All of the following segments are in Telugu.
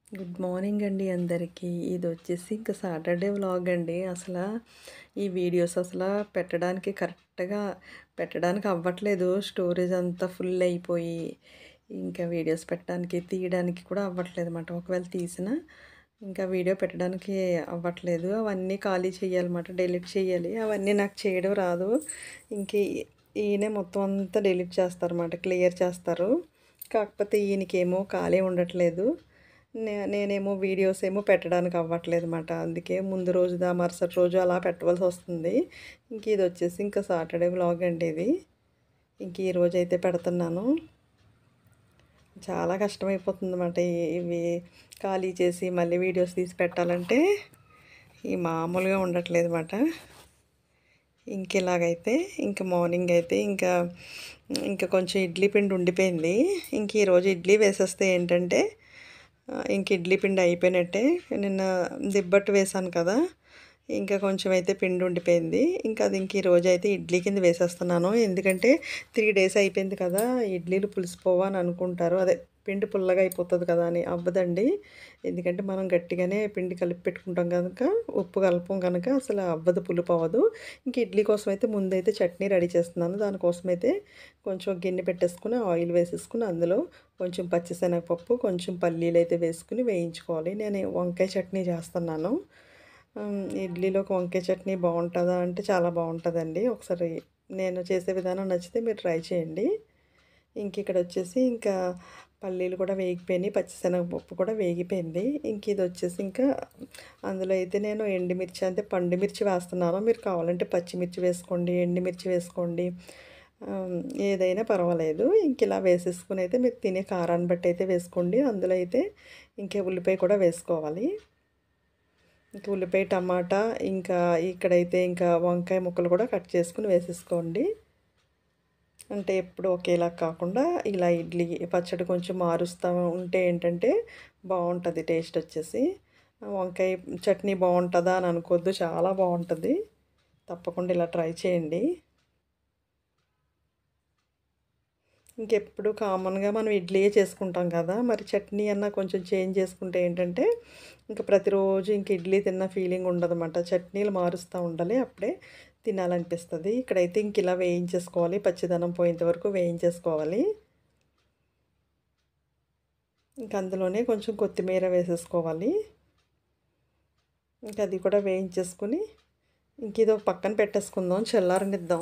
గుడ్ మార్నింగ్ అండి అందరికీ. ఇదొచ్చేసి ఇంక సాటర్‌డే వ్లాగ్ అండి. ఈ వీడియోస్ కరెక్ట్‌గా పెట్టడానికి అవ్వట్లేదు. స్టోరేజ్ అంతా ఫుల్ అయిపోయి, ఇంకా వీడియోస్ పెట్టడానికి, తీయడానికి కూడా అవ్వట్లేదన్నమాట. ఒకవేళ తీసినా ఇంకా వీడియో పెట్టడానికి అవ్వట్లేదు. అవన్నీ ఖాళీ చేయాలన్నమాట. డిలీట్ చేయాలి. అవన్నీ నాకు చేయడం రాదు. ఇంక ఈయనే మొత్తం అంతా డిలీట్ చేస్తారన్నమాట. క్లియర్ చేస్తారు. కాకపోతే ఈయనకేమో ఖాళీ ఉండట్లేదు. నేనేమో వీడియోస్ ఏమో పెట్టడానికి అవ్వట్లేదన్నమాట. అందుకే ముందు రోజుదా మరుసటి రోజు అలా పెట్టవలసొస్తుంది. ఇదొచ్చేసి ఇంకా సాటర్‌డే వ్లాగ్ అండి ఇది. ఈరోజైతే పెడుతున్నాను. చాలా కష్టమైపోతుందన్నమాట. ఇవి ఖాళీ చేసి మళ్ళీ వీడియోస్ తీసి పెట్టాలంటే మామూలుగా ఉండట్లేదన్నమాట. ఇలాగైతే మార్నింగ్ అయితే ఇంకా కొంచెం ఇడ్లీ పిండి ఉండిపోయింది. ఈరోజు ఇడ్లీ వేసేస్తే ఏంటంటే ఇడ్లీ పిండి అయిపోయినట్టే. నిన్న దిబ్బట్టు వేశాను కదా, ఇంకా కొంచెం అయితే పిండి ఉండిపోయింది. అది ఈరోజైతే ఇడ్లీ కింద వేసేస్తున్నాను. ఎందుకంటే 3 డేస్ అయిపోయింది కదా, ఇడ్లీలు పులిసిపోవా అని అనుకుంటారు. అదే పిండి పుల్లగా అయిపోతుంది కదా అని. అవ్వదండి. ఎందుకంటే మనం గట్టిగానే పిండి కలిపి పెట్టుకుంటాం కనుక, ఉప్పు కలపం కనుక అసలు అవ్వదు, పులుపు అవ్వదు. ఇడ్లీ కోసం అయితే ముందైతే చట్నీ రెడీ చేస్తున్నాను. దానికోసమైతే కొంచెం గిన్నె పెట్టేసుకుని ఆయిల్ వేసేసుకుని అందులో కొంచెం పచ్చిశనగపప్పు, కొంచెం పల్లీలు అయితే వేసుకుని వేయించుకోవాలి. నేను వంకాయ చట్నీ చేస్తున్నాను. ఇడ్లీలోకి వంకాయ చట్నీ బాగుంటుందా అంటే చాలా బాగుంటుందండి. ఒకసారి నేను చేసే విధానం నచ్చితే మీరు ట్రై చేయండి. ఇక్కడ వచ్చేసి పల్లీలు కూడా వేగిపోయినాయి, పచ్చిశనగపప్పు కూడా వేగిపోయింది. ఇది వచ్చేసి అందులో అయితే నేను ఎండుమిర్చి అంటే పండుమిర్చి వేస్తున్నాను. మీరు కావాలంటే పచ్చిమిర్చి వేసుకోండి, ఎండుమిర్చి వేసుకోండి, ఏదైనా పర్వాలేదు. ఇలా వేసేసుకుని అయితే మీరు తినే కారాన్ని బట్టి అయితే వేసుకోండి. అందులో అయితే ఉల్లిపాయ కూడా వేసుకోవాలి. ఉల్లిపాయ, టమాటా, ఇక్కడైతే వంకాయ ముక్కలు కూడా కట్ చేసుకుని వేసేసుకోండి. అంటే ఎప్పుడు ఒకేలా కాకుండా ఇలా ఇడ్లీ పచ్చడి కొంచెం మారుస్తూ ఉంటే ఏంటంటే బాగుంటుంది టేస్ట్ వచ్చేసి. వంకాయ చట్నీ బాగుంటుందా అని అనుకోవద్దు, చాలా బాగుంటుంది. తప్పకుండా ఇలా ట్రై చేయండి. ఇంకెప్పుడు కామన్గా మనం ఇడ్లీయే చేసుకుంటాం కదా, మరి చట్నీ అన్నా కొంచెం చేంజ్ చేసుకుంటే ఏంటంటే ప్రతిరోజు ఇడ్లీ తిన్న ఫీలింగ్ ఉండదన్నమాట. చట్నీలు మారుస్తూ ఉండాలి, అప్పుడే తినాలనిపిస్తుంది. ఇక్కడైతే ఇలా వేయించేసుకోవాలి, పచ్చిదనం పోయేంత వరకు వేయించేసుకోవాలి. అందులోనే కొంచెం కొత్తిమీర వేసేసుకోవాలి. అది కూడా వేయించేసుకుని ఇదో పక్కన పెట్టేసుకుందాం, చల్లారనిద్దాం.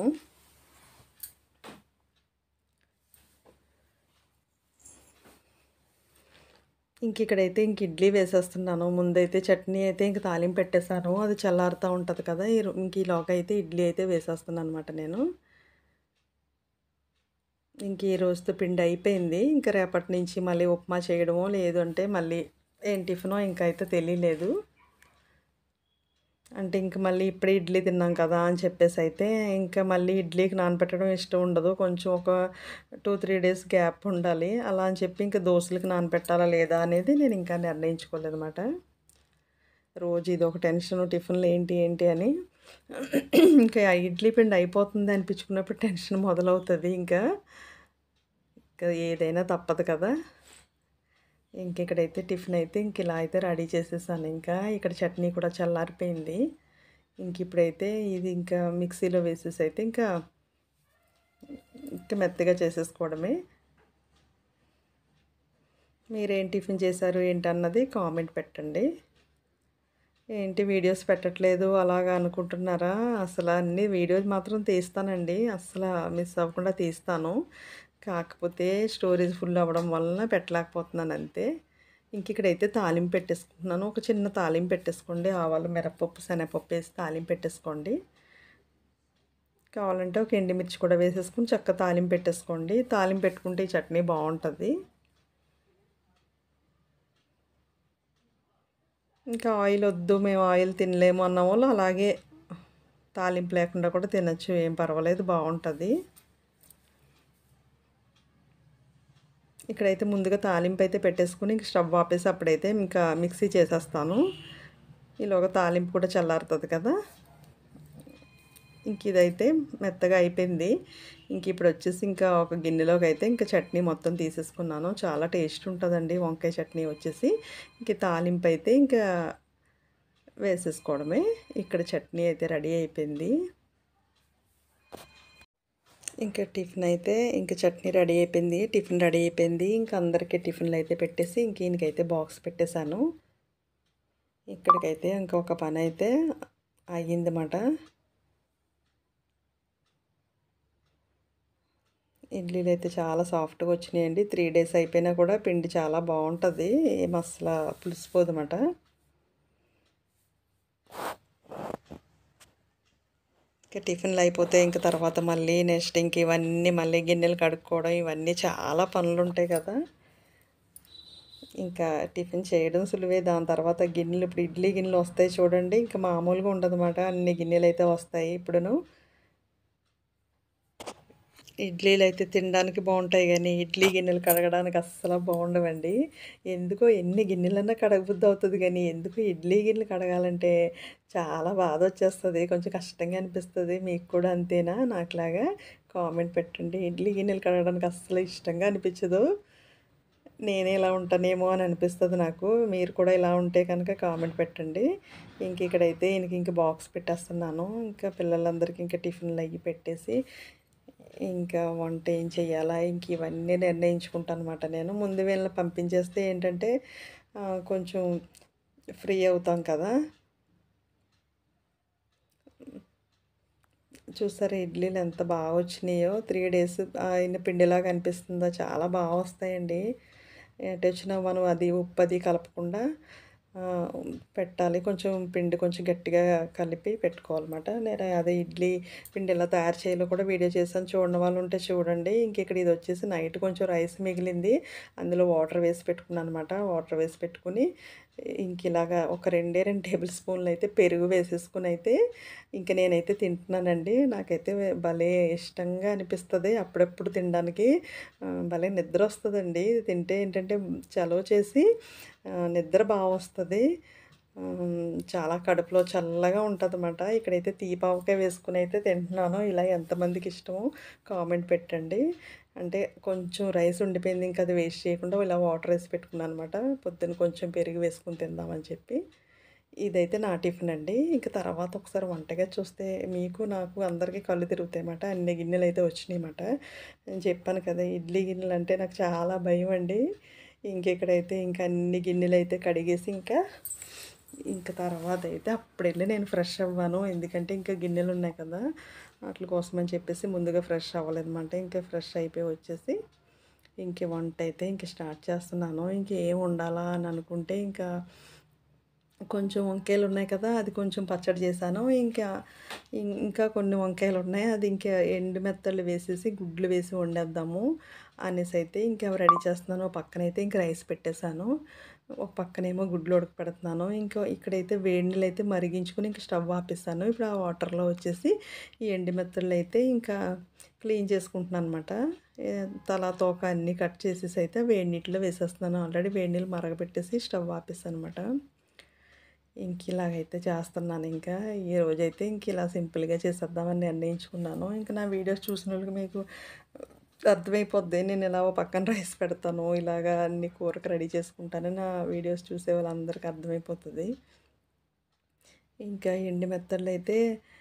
ఇక్కడైతే ఇడ్లీ వేసేస్తున్నాను. ముందైతే చట్నీ అయితే తాలింపు పెట్టేశాను. అది చల్లారుతూ ఉంటుంది కదా, ఈలోగా అయితే ఇడ్లీ అయితే వేసేస్తున్నాను అనమాట నేను. ఈ రోజుతో పిండి అయిపోయింది. రేపటి నుంచి మళ్ళీ ఉప్మా చేయడమో, లేదు అంటే మళ్ళీ ఏం టిఫినో అయితే తెలియలేదు. అంటే మళ్ళీ ఇప్పుడే ఇడ్లీ తిన్నాం కదా అని చెప్పేసి అయితే మళ్ళీ ఇడ్లీకి నానబెట్టడం ఇష్టం ఉండదు. కొంచెం ఒక 2-3 డేస్ గ్యాప్ ఉండాలి. అలా అని చెప్పి దోశలకి నానబెట్టాలా లేదా అనేది నేను నిర్ణయించుకోలేదన్నమాట. రోజు ఇదొక టెన్షన్, టిఫిన్లు ఏంటి అని. ఆ ఇడ్లీ పిండి అయిపోతుంది అనిపించుకున్నప్పుడు టెన్షన్ మొదలవుతుంది. ఏదైనా తప్పదు కదా. ఇక్కడైతే టిఫిన్ అయితే ఇలా అయితే రెడీ చేసేసాను. ఇక్కడ చట్నీ కూడా చల్లారిపోయింది. ఇప్పుడైతే ఇది మిక్సీలో వేసేసి అయితే మెత్తగా చేసేసుకోవడమే. మీరేం టిఫిన్ చేశారు ఏంటన్నది కామెంట్ పెట్టండి. ఏంటి వీడియోస్ పెట్టట్లేదు అలాగా అనుకుంటున్నారా? అన్ని వీడియోస్ మాత్రం తీస్తానండి. మిస్ అవ్వకుండా తీస్తాను. కాకపోతే స్టోరేజ్ ఫుల్ అవ్వడం వలన పెట్టలేకపోతున్నాను అంతే. ఇక్కడైతే తాలింపు పెట్టేసుకుంటున్నాను. ఒక చిన్న తాలింపు పెట్టేసుకోండి. ఆవాలు, మిరపప్పు, శనగపప్పు వేసి తాలింపు పెట్టేసుకోండి. కావాలంటే ఒక ఎండుమిర్చి కూడా వేసేసుకుని చక్కగా తాలింపు పెట్టేసుకోండి. తాలింపు పెట్టుకుంటే ఈ చట్నీ బాగుంటుంది. ఆయిల్ వద్దు, మేము ఆయిల్ తినలేము అన్న వాళ్ళు అలాగే తాలింపు లేకుండా కూడా తినచ్చు, ఏం పర్వాలేదు, బాగుంటుంది. ఇక్కడైతే ముందుగా తాలింపు అయితే పెట్టేసుకుని స్టవ్ ఆపేసి అప్పుడైతే మిక్సీ చేసేస్తాను. ఈలోగా తాలింపు కూడా చల్లారుతుంది కదా. ఇదైతే మెత్తగా అయిపోయింది. ఇంక ఇప్పుడు వచ్చేసి ఇంకా ఒక గిన్నెలోకి అయితే ఇంకా చట్నీ మొత్తం తీసేసుకున్నాను. చాలా టేస్ట్ ఉంటుందండి వంకాయ చట్నీ వచ్చేసి. ఇంక తాలింపు అయితే ఇంకా వేసేసుకోవడమే. ఇక్కడ చట్నీ అయితే రెడీ అయిపోయింది. ఇంకా టిఫిన్ అయితే ఇంకా చట్నీ రెడీ అయిపోయింది. టిఫిన్ రెడీ అయిపోయింది. ఇంకా అందరికీ టిఫిన్లు అయితే పెట్టేసి ఇంక ఈయనకైతే బాక్స్ పెట్టేశాను. ఇక్కడికైతే ఇంకొక పని అయితే అయ్యిందన్నమాట. ఇడ్లీలు అయితే చాలా సాఫ్ట్గా వచ్చినాయండి. 3 డేస్ అయిపోయినా కూడా పిండి చాలా బాగుంటుంది. ఏం అసలు పులిసిపోదన్నమాట. ఇంకా టిఫిన్లు అయిపోతే ఇంక తర్వాత మళ్ళీ నెక్స్ట్ ఇంక ఇవన్నీ మళ్ళీ గిన్నెలు కడుక్కోవడం ఇవన్నీ చాలా పనులు ఉంటాయి కదా. ఇంకా టిఫిన్ చేయడం సులువే. దాని తర్వాత గిన్నెలు ఇప్పుడు ఇడ్లీ గిన్నెలు వస్తాయి చూడండి. ఇంకా మామూలుగా ఉండదన్నమాట. అన్ని గిన్నెలు అయితే వస్తాయి ఇప్పుడును. ఇడ్లీలు అయితే తినడానికి బాగుంటాయి కానీ ఇడ్లీ గిన్నెలు కడగడానికి అస్సలు బాగుండవండి. ఎందుకో ఎన్ని గిన్నెలన్నా కడగబుద్ధి అవుతుంది కానీ ఎందుకు ఇడ్లీ గిన్నెలు కడగాలంటే చాలా బాధ వచ్చేస్తుంది. కొంచెం కష్టంగా అనిపిస్తుంది. మీకు కూడా అంతేనా నాకులాగా? కామెంట్ పెట్టండి. ఇడ్లీ గిన్నెలు కడగడానికి అస్సలు ఇష్టంగా అనిపించదు. నేనే ఇలా ఉంటానేమో అని అనిపిస్తుంది నాకు. మీరు కూడా ఇలా ఉంటే కనుక కామెంట్ పెట్టండి. ఇంక ఇక్కడైతే ఇంక బాక్స్ పెట్టేస్తున్నాను. ఇంకా పిల్లలందరికీ ఇంకా టిఫిన్లు అయ్యి పెట్టేసి ఇంకా వంట ఏం చేయాలా ఇంక ఇవన్నీ నిర్ణయించుకుంటాను అనమాట. నేను ముందు వీళ్ళని పంపించేస్తే ఏంటంటే కొంచెం ఫ్రీ అవుతాం కదా. చూసారా ఇడ్లీలు ఎంత బాగా వచ్చినాయో. 3 డేస్ అయిన పిండిలాగా అనిపిస్తుందో. చాలా బాగా వస్తాయండి. ఎటు వచ్చినా మనం అది ఉప్పు అది కలపకుండా పెట్టాలి. కొంచెం పిండి కొంచెం గట్టిగా కలిపి పెట్టుకోవాలన్నమాట. నేను అదే ఇడ్లీ పిండి ఎలా తయారు చేయాలో కూడా వీడియో చేశాను. చూడని వాళ్ళు ఉంటే చూడండి. ఇంక ఇక్కడ ఇది వచ్చేసి నైట్ కొంచెం రైస్ మిగిలింది. అందులో వాటర్ వేసి పెట్టుకున్నాను అనమాట. వాటర్ వేసి పెట్టుకుని ఇంక ఇలాగా ఒక 2 టేబుల్ స్పూన్లు అయితే పెరుగు వేసేసుకుని అయితే ఇంక నేనైతే తింటున్నానండి. నాకైతే భలే ఇష్టంగా అనిపిస్తుంది అప్పుడప్పుడు తినడానికి. భలే నిద్ర వస్తుందండి తింటే. ఏంటంటే చలువ చేసి నిద్ర బాగా వస్తుంది. చాలా కడుపులో చల్లగా ఉంటుందన్నమాట. ఇక్కడైతే తీపావకాయ వేసుకుని అయితే తింటున్నాను. ఇలా ఎంతమందికి ఇష్టమో కామెంట్ పెట్టండి. అంటే కొంచెం రైస్ ఉండిపోయింది. ఇంకా అది వేస్ట్ చేయకుండా ఇలా వాటర్ వేసి పెట్టుకున్నాను అనమాట. పొద్దున్న కొంచెం పెరుగు వేసుకుని తిందామని చెప్పి. ఇదైతే నా టిఫిన్ అండి. ఇంక తర్వాత ఒకసారి వంటగది చూస్తే మీకు నాకు అందరికీ కళ్ళు తిరుగుతాయన్నమాట. అన్ని గిన్నెలు అయితే వచ్చినాయన్నమాట. నేను చెప్పాను కదా ఇడ్లీ గిన్నెలు అంటే నాకు చాలా భయం అండి. ఇంకెక్కడైతే ఇంకా అన్ని గిన్నెలు అయితే కడిగేసి ఇంకా తర్వాత అయితే అప్పుడెళ్ళి నేను ఫ్రెష్ అవ్వాను. ఎందుకంటే ఇంకా గిన్నెలు ఉన్నాయి కదా వాటి కోసం అని చెప్పేసి ముందుగా ఫ్రెష్ అవ్వలేదన్నమాట. ఇంకా ఫ్రెష్ అయిపోయి వచ్చేసి ఇంక వంట అయితే ఇంక స్టార్ట్ చేస్తున్నాను. ఇంకేం వండాలా అని అనుకుంటే కొంచెం వంకాయలు ఉన్నాయి కదా అది కొంచెం పచ్చడి చేశాను. ఇంకా కొన్ని వంకాయలు ఉన్నాయి. అది ఇంకా ఎండు మెత్తళ్ళు వేసేసి గుడ్లు వేసి వండేద్దాము అనేసి అయితే ఇంకా రెడీ చేస్తున్నాను. ఒక పక్కనైతే ఇంక రైస్ పెట్టేశాను. ఒక పక్కనేమో గుడ్లు ఉడకపెడుతున్నాను. ఇక్కడైతే వేడి నీళ్ళు అయితే మరిగించుకుని ఇంక స్టవ్ ఆపేస్తాను. ఇప్పుడు ఆ వాటర్లో వచ్చేసి ఈ ఎండు మెత్తళ్ళు అయితే ఇంకా క్లీన్ చేసుకుంటున్నాను అనమాట. తల తోక అన్నీ కట్ చేసేసి అయితే వేడి నీటిలో వేసేస్తున్నాను. ఆల్రెడీ వేడి నీళ్ళు మరగబెట్టేసి స్టవ్ ఆపేస్తాను అనమాట. ఇలాగైతే చేస్తున్నాను. ఈరోజైతే ఇలా సింపుల్గా చేసేద్దామని నిర్ణయించుకున్నాను. నా వీడియోస్ చూసిన వాళ్ళకి మీకు అర్థమైపోద్ది. నేను ఇలా ఓ పక్కన రైస్ పెడతాను, ఇలాగా అన్ని కూరకు రెడీ చేసుకుంటాను. నా వీడియోస్ చూసే వాళ్ళందరికీ అర్థమైపోతుంది. ఎండు మెత్తళ్ళు అయితే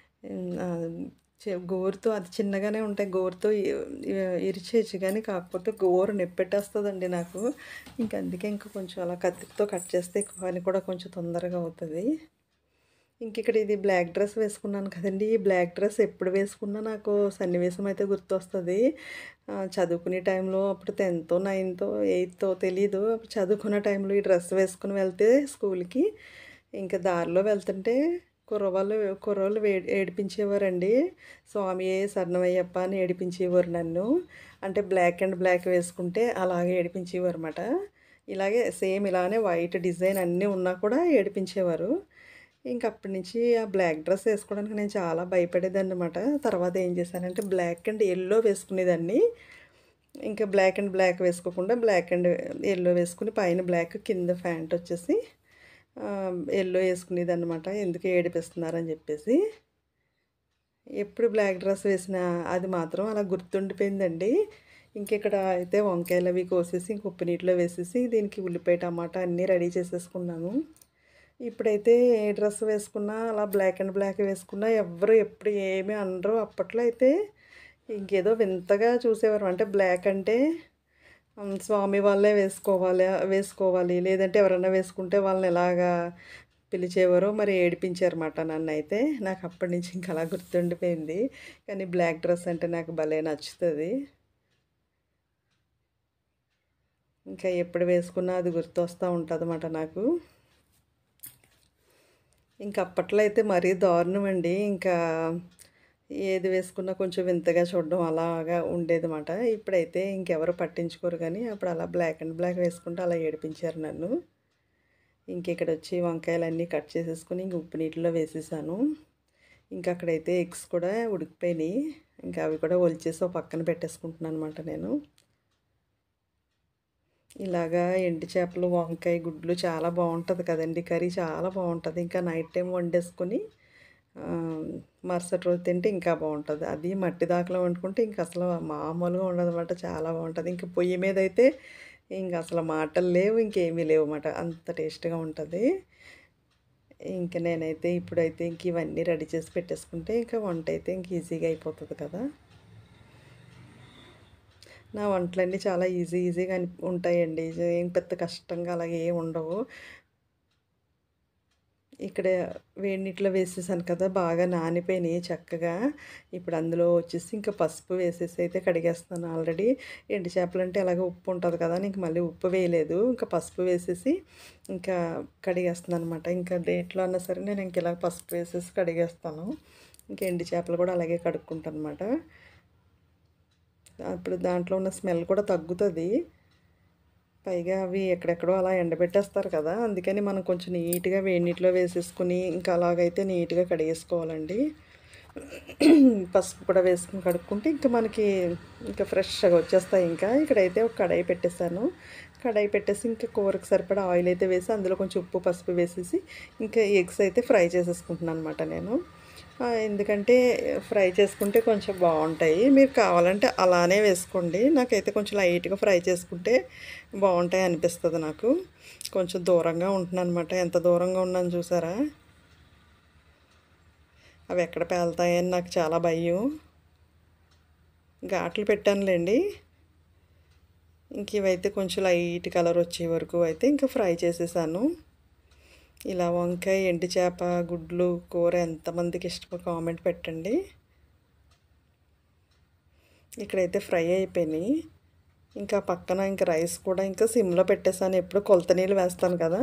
గోరుతో అది చిన్నగానే ఉంటాయి. గోరుతో ఇరిచేయచ్చు కానీ కాకపోతే గోరు నొప్పెట్టేస్తుందండి నాకు. అందుకే కొంచెం అలా కత్తితో కట్ చేస్తే పని కూడా కొంచెం తొందరగా అవుతుంది. ఇక్కడ ఇది బ్లాక్ డ్రెస్ వేసుకున్నాను కదండి. ఈ బ్లాక్ డ్రెస్ ఎప్పుడు వేసుకున్నా నాకు సన్నివేశం అయితే గుర్తొస్తుంది. చదువుకునే టైంలో అప్పుడు 10థో 9థో 8థో తెలీదు. అప్పుడు చదువుకున్న టైంలో ఈ డ్రెస్ వేసుకుని వెళ్తే స్కూల్కి దారిలో వెళ్తుంటే కుర్రోళ్ళు ఏడిపించేవారండి. స్వామియే శరణమయ్యప్ప అని ఏడిపించేవారు నన్ను. అంటే బ్లాక్ వేసుకుంటే అలాగే ఏడిపించేవారు అన్నమాట. ఇలాగే సేమ్ ఇలానే వైట్ డిజైన్ అన్నీ ఉన్నా కూడా ఏడిపించేవారు. అప్పటి నుంచి ఆ బ్లాక్ డ్రెస్ వేసుకోవడానికి నేను చాలా భయపడేదాన్ని అనమాట. తర్వాత ఏం చేశానంటే బ్లాక్ అండ్ ఎల్లో వేసుకునేదాన్ని. బ్లాక్ వేసుకోకుండా బ్లాక్ అండ్ ఎల్లో వేసుకుని పైన బ్లాక్ కింద ప్యాంట్ వచ్చేసి ఎల్లో వేసుకునేది అనమాట. ఎందుకు ఏడిపిస్తున్నారని చెప్పేసి. ఎప్పుడు బ్లాక్ డ్రెస్ వేసినా అది మాత్రం అలా గుర్తుండిపోయిందండి. ఇంకిక్కడ అయితే వంకాయలు అవి కోసేసి ఇంక ఉప్పు నీటిలో వేసేసి దీనికి ఉల్లిపాయ, టమాటా అన్నీ రెడీ చేసేసుకున్నాను. ఇప్పుడైతే ఏ డ్రెస్ వేసుకున్నా అలా బ్లాక్ అండ్ బ్లాక్ వేసుకున్నా ఎవ్వరు ఎప్పుడు ఏమీ అనరు. అప్పట్లో అయితే ఇంకేదో వింతగా చూసేవారు. అంటే బ్లాక్ అంటే స్వామి వాళ్ళే వేసుకోవాలి. లేదంటే ఎవరైనా వేసుకుంటే వాళ్ళని ఎలాగా పిలిచేవారో మరి ఏడిపించారన్నమాట నన్నైతే. నాకు అప్పటి నుంచి ఇంక అలా గుర్తుండిపోయింది. కానీ బ్లాక్ డ్రెస్ అంటే నాకు భలే నచ్చుతది. ఇంకా ఎప్పుడు వేసుకున్నా అది గుర్తొస్తా ఉంటదన్నమాట నాకు. ఇంక అప్పట్లో అయితే మరీ దారుణమండి. ఇంకా ఏది వేసుకున్నా కొంచెం వింతగా చూడడం అలాగా ఉండేదన్నమాట. ఇప్పుడైతే ఇంకెవరు పట్టించుకోరు గానీ, అప్పుడు అలా బ్లాక్ అండ్ బ్లాక్ వేసుకుంటే అలా ఏడిపించారు నన్ను. ఇంకిక్కడొచ్చి వంకాయలన్నీ కట్ చేసేసుకొని ఇంక ఉప్పు నీటిలో వేసేసాను. ఇంక అక్కడైతే ఎగ్స్ కూడా ఉడికిపోయినాయి. ఇంకా అవి కూడా ఒలిచేసి ఓ పక్కన పెట్టేసుకుంటున్నానన్నమాట నేను. ఇలాగా ఎండు చేపలు, వంకాయ, గుడ్లు చాలా బావుంటది కదండీ! కర్రీ చాలా బావుంటది. ఇంకా నైట్ టైం వండేసుకొని మరుసటి రోజు తింటే ఇంకా బావుంటది. అది మట్టి దాకలో వండుకుంటే ఇంక అసలు మామూలుగా ఉండదనమాట. చాలా బావుంటది. ఇంక పొయ్యి మీదయితే ఇంక అసలు మాటలు లేవు. ఇంకేమీ లేవుమాట. అంత టేస్ట్‌గా ఉంటది. ఇంక నేనైతే ఇప్పుడైతే ఇంక ఇవన్నీ రెడీ చేసి పెట్టేసుకుంటే ఇంక వంటయితే ఇంక ఈజీగా అయిపోతది కదా! నా వంటలన్నీ చాలా ఈజీగా ఉంటాయండి. ఏం పెద్ద కష్టంగా అలాగే ఏమి ఉండవు. ఇక్కడ వేడి నీటిలో వేసేసాను కదా! బాగా నానిపోయినాయి చక్కగా. ఇప్పుడు అందులో వచ్చేసి ఇంకా పసుపు వేసేసి అయితే కడిగేస్తున్నాను. ఆల్రెడీ ఎండు చేపలంటే ఎలాగో ఉప్పు ఉంటది కదా! ఇంక మళ్ళీ ఉప్పు వేయలేదు. ఇంకా పసుపు వేసేసి ఇంకా కడిగేస్తున్నాననమాట. ఇంకా దేంట్లో అన్నా సరే నేను ఇంక ఇలా పసుపు వేసేసి కడిగేస్తాను. ఇంక ఎండు చేపలు కూడా అలాగే కడుక్కుంటానమాట. అప్పుడు దాంట్లో ఉన్న స్మెల్ కూడా తగ్గుతది. పైగా అవి ఎక్కడెక్కడో అలా ఎండబెట్టేస్తారు కదా! అందుకని మనం కొంచెం నీట్‌గా వేడి నీటిలో వేసేసుకొని ఇంకా అలాగైతే నీట్‌గా కడిగేసుకోవాలండి. పసుపు కూడా వేసుకొని కడుక్కుంటే ఇంకా మనకి ఇంకా ఫ్రెష్‌గా వచ్చేస్తాయి ఇంకా. ఇక్కడైతే ఒక కడాయి పెట్టేసాను. కడాయి పెట్టేసి ఇంకా కూరకు సరిపడా ఆయిల్ అయితే వేసి అందులో కొంచెం ఉప్పు, పసుపు వేసేసి ఇంకా ఎగ్స్ అయితే ఫ్రై చేసేసుకుంటున్నాను అనమాట నేను. ఎందుకంటే ఫ్రై చేసుకుంటే కొంచెం బావుంటాయి. మీరు కావాలంటే అలానే వేసుకోండి. నాకైతే కొంచెం లైట్‌గా ఫ్రై చేసుకుంటే బావుంటాయి అనిపిస్తది నాకు. కొంచెం దూరంగా ఉంటున్నాననమాట. ఎంత దూరంగా ఉన్నానో చూసారా? అవి ఎక్కడ పేలుతాయని నాకు చాలా భయం. ఘాట్లు పెట్టానులెండి. ఇంక ఇవైతే కొంచెం లైట్ కలర్ వచ్చే వరకు అయితే ఇంకా ఫ్రై చేసేసాను. ఇలా వంకాయ, ఎండు చేప, గుడ్లు కూర ఎంతమందికి ఇష్టమో కామెంట్ పెట్టండి. ఇక్కడైతే ఫ్రై అయిపోయినాయి. ఇంకా పక్కన ఇంకా రైస్ కూడా ఇంకా సిమ్లో పెట్టేసాను. ఎప్పుడు కొలత నీళ్ళు వేస్తాను కదా!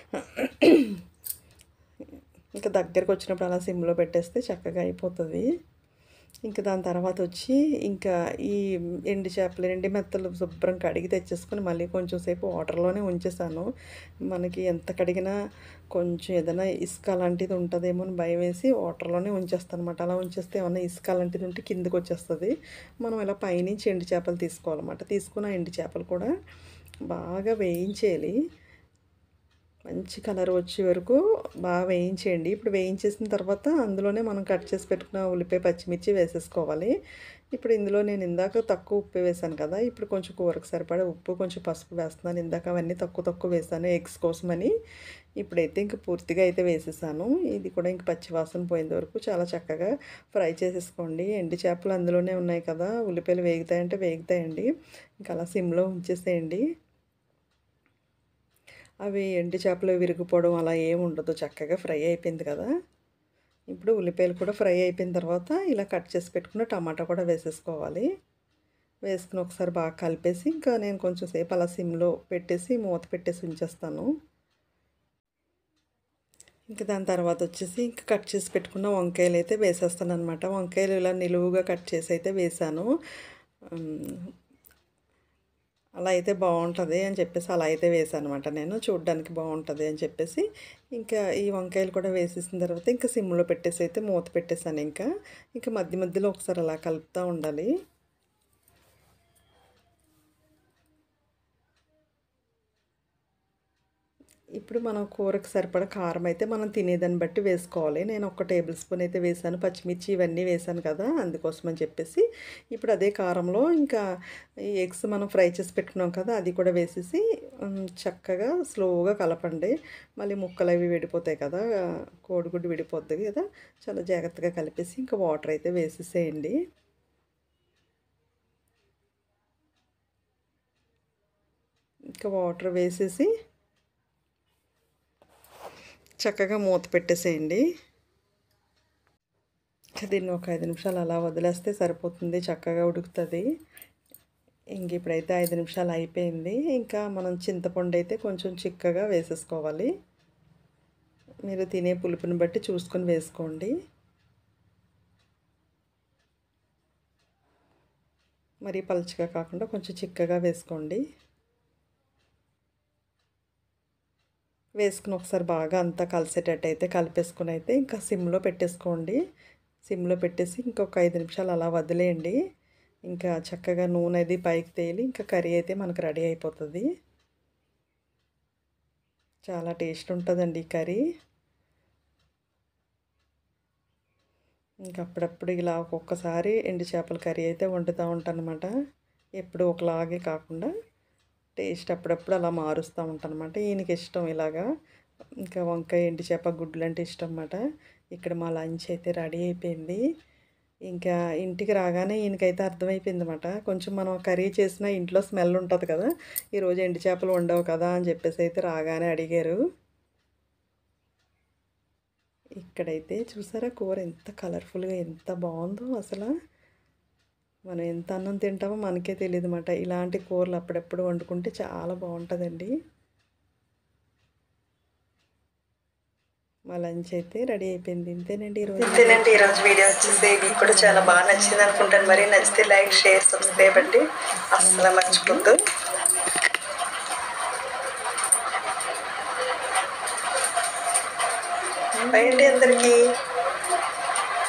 ఇంకా దగ్గరకు వచ్చినప్పుడు అలా సిమ్లో పెట్టేస్తే చక్కగా అయిపోతుంది. ఇంకా దాని తర్వాత వచ్చి ఇంకా ఈ ఎండు చేపలు, ఎండు మెత్తలు శుభ్రం కడిగి తెచ్చేసుకొని మళ్ళీ కొంచెం సేపు వాటర్లోనే ఉంచేసాను. మనకి ఎంత కడిగినా కొంచెం ఏదైనా ఇసుక అలాంటిది ఉంటుందేమో అని భయం వేసి వాటర్లోనే ఉంచేస్తాను అనమాట. అలా ఉంచేస్తే ఏమన్నా ఇసుక అలాంటిది ఉంటే కిందకి వచ్చేస్తుంది. మనం ఇలా పైనుంచి ఎండు చేపలు తీసుకోవాలన్నమాట. తీసుకున్న ఎండు చేపలు కూడా బాగా వేయించేయాలి. మంచి కలర్ వచ్చే వరకు బాగా వేయించేయండి. ఇప్పుడు వేయించేసిన తర్వాత అందులోనే మనం కట్ చేసి పెట్టుకున్న ఉల్లిపాయ, పచ్చిమిర్చి వేసేసుకోవాలి. ఇప్పుడు ఇందులో నేను ఇందాక తక్కువ ఉప్పు వేశాను కదా! ఇప్పుడు కొంచెం కూరకు సరిపడా ఉప్పు, కొంచెం పసుపు వేస్తున్నాను. ఇందాక అవన్నీ తక్కువ వేశాను ఎగ్స్ కోసమని. ఇప్పుడైతే ఇంక పూర్తిగా అయితే వేసేసాను. ఇది కూడా ఇంక పచ్చివాసన పోయేంత వరకు చాలా చక్కగా ఫ్రై చేసేసుకోండి. ఎండు చేపలు అందులోనే ఉన్నాయి కదా! ఉల్లిపాయలు వేగుతాయంటే వేగుతాయండి. ఇంక అలా సిమ్‌లో ఉంచేసేయండి. అవి ఎండు చేపలు విరిగిపోవడం అలా ఏమి ఉండదు. చక్కగా ఫ్రై అయిపోయింది కదా! ఇప్పుడు ఉల్లిపాయలు కూడా ఫ్రై అయిపోయిన తర్వాత ఇలా కట్ చేసి పెట్టుకున్న టమాటా కూడా వేసేసుకోవాలి. వేసుకుని ఒకసారి బాగా కలిపేసి ఇంకా నేను కొంచెం సేపు అలా సిమ్‌లో పెట్టేసి మూత పెట్టేసి ఉంచేస్తాను. ఇంక దాని తర్వాత వచ్చేసి ఇంక కట్ చేసి పెట్టుకున్న వంకాయలు అయితే వేసేస్తాననమాట. వంకాయలు ఇలా నిలువుగా కట్ చేసి అయితే వేశాను. హ్మ్. అలా అయితే బావుంటది అని చెప్పేసి అలా అయితే వేసానమాట నేను. చూడ్డానికి బావుంటది అని చెప్పేసి, ఇంకా ఈ వంకాయలు కూడా వేసేసిన తర్వాత ఇంకా సిమ్‌లో పెట్టేసి అయితే మూత పెట్టేసాను ఇంకా. ఇంక మధ్య మధ్యలో ఒకసారి అలా కలుపుతా ఉండాలి. ఇప్పుడు మనం కూరకు సరిపడా కారం అయితే మనం తినేదాన్ని బట్టి వేసుకోవాలి. నేను ఒక టేబుల్ స్పూన్ అయితే వేసాను. పచ్చిమిర్చి ఇవన్నీ వేసాను కదా! అందుకోసం అని చెప్పేసి ఇప్పుడు అదే కారంలో ఇంకా ఈ ఎగ్స్ మనం ఫ్రై చేసి పెట్టుకున్నాం కదా! అది కూడా వేసేసి చక్కగా స్లోగా కలపండి. మళ్ళీ ముక్కలవి విడిపోతాయి కదా! కోడిగుడ్డు విడిపోద్ది కదా! చాలా జాగ్రత్తగా కలిపేసి ఇంకా వాటర్ అయితే వేసేసేయండి. ఇంకా వాటర్ వేసేసి చక్కగా మూత పెట్టేసేయండి. దీన్ని ఒక 5 నిమిషాలు అలా వదిలేస్తే సరిపోతుంది. చక్కగా ఉడుకుతుంది. ఇంక ఇప్పుడైతే 5 నిమిషాలు అయిపోయింది. ఇంకా మనం చింతపండు అయితే కొంచెం చిక్కగా వేసేసుకోవాలి. మీరు తినే పులుపుని బట్టి చూసుకొని వేసుకోండి. మరీ పలుచగా కాకుండా కొంచెం చిక్కగా వేసుకోండి. వేసుకుని ఒకసారి బాగా అంతా కలిసేటట్టు అయితే కలిపేసుకుని అయితే ఇంకా సిమ్లో పెట్టేసుకోండి. సిమ్లో పెట్టేసి ఇంకొక 5 నిమిషాలు అలా వదిలేయండి. ఇంకా చక్కగా నూనె అది పైకి తేలి ఇంకా కర్రీ అయితే మనకు రెడీ అయిపోతుంది. చాలా టేస్ట్ ఉంటుందండి ఈ కర్రీ. ఇంకా అప్పుడప్పుడు ఇలా ఒక్కొక్కసారి ఎండు చేపల కర్రీ అయితే వండుతూ ఉంటానన్నమాట. ఎప్పుడు ఒకలాగే కాకుండా టేస్ట్ అప్పుడప్పుడు అలా మారుస్తూ ఉంటానన్నమాట. ఈయనకి ఇష్టం ఇలాగా. ఇంకా వంకాయ ఎండు చేప గుడ్లు అంటే ఇష్టం అన్నమాట. ఇక్కడ మా లంచ్ అయితే రెడీ అయిపోయింది. ఇంకా ఇంటికి రాగానే ఈయనకైతే అర్థమైపోయిందన్నమాట. కొంచెం మనం కర్రీ చేసినా ఇంట్లో స్మెల్ ఉంటుంది కదా! ఈరోజు ఎండు చేపలు వండవు కదా అని చెప్పేసి అయితే రాగానే అడిగారు. ఇక్కడైతే చూసారా కూర ఎంత కలర్ఫుల్గా ఎంత బాగుందో అసలు. మనం ఎంత అన్నం తింటామో మనకే తెలియదు అన్నమాట. ఇలాంటి కూరలు అప్పుడప్పుడు వండుకుంటే చాలా బాగుంటుందండి. మా లంచ్ అయితే రెడీ అయిపోయింది. ఇంతేనండి ఈరోజు వీడియో వచ్చేసి మీకు కూడా చాలా బాగా నచ్చింది అనుకుంటాను. మరి నచ్చితే లైక్, షేర్, సబ్స్క్రైబ్ అండి అస్సలు మర్చిపోద్దు. బై అండి అందరికీ.